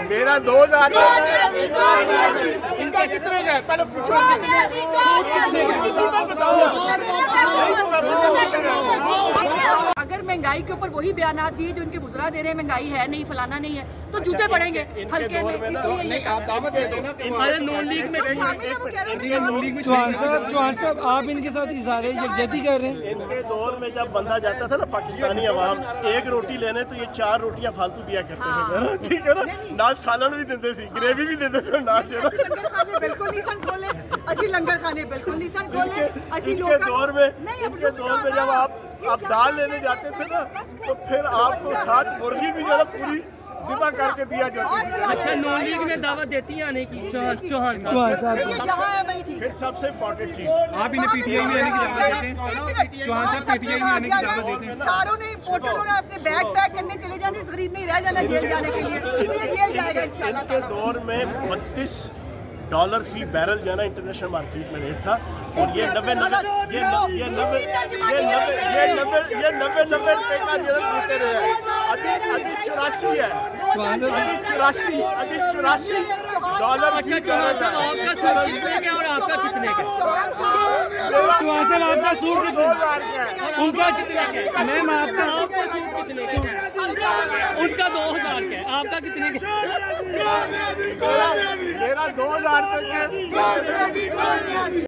میرا 2000 ان کا کتنے کا ہے پہلے پوچھو. اگر مہنگائی کے اوپر وہی بیانات دیے جو ان کے وزراء دے رہے ہیں مہنگائی ہے نہیں فلانا نہیں ہے تو جوتے پڑیں گے ہلکے میں. اس لیے آپ دعوت دے دیں نا. نون لیگ میں چوہان صاحب آپ ان کے ساتھ اظہار یکجہتی کر رہے ہیں. ان کے دور میں جب بندہ جاتا تھا نا پاکستانی عوام ایک روٹی لینے تو یہ 4 روٹیاں فالتو دیا کرتے تھے. ٹھیک ہے نا, نال سالن بھی دیتے سی, گریوی بھی دیتے تھے. بالکل نہیں سن کھولے اسی لنگر کھانے بالکل نہیں سن کھولے. ان کے دور میں جب آپ دال لینے جاتے تھے نا تو پھر آپ کو 7 مرغی بھی جو ہے پوری ذبح کر کے دیا جاتا ہے. اچھا نون لیگ نے دعوت دیتی ہے آنے کی چوہان صاحب. پھر سب سے امپورٹنٹ چیز آپ انہیں پی ٹی آئی میں آنے کی دعوت دیتے ہیں. چوہان صاحب پی ٹی آئی میں آنے کی دعوت دیتے ہیں. ساروں نے امپورٹنٹوں نے اپنے بیگ پیک کرنے چلے جانے, غریب نہیں رہ جانا جیل جانے کے لیے. یہ جیل جائے گا انشاءاللہ. ان کے دور میں $32 فی بیرل جو ہے نا انٹرنیشنل مارکیٹ میں ریٹ تھا, اور یہ 90 روپے کا جو ہے دیتے رہے ہیں. ابھی 84 ہے, ابھی 84 ڈالر. اچھا چوہان صاحب آپ کا سوٹ کتنے کا اور آپ کا کتنے کا؟ چوہان صاحب آپ کا سوٹ ان کا کتنے کا؟ میم آپ کا سوٹ کتنے کا؟ ان کا 2000 کا ہے, آپ کا کتنے کا؟ میرا 2000 تک ہے.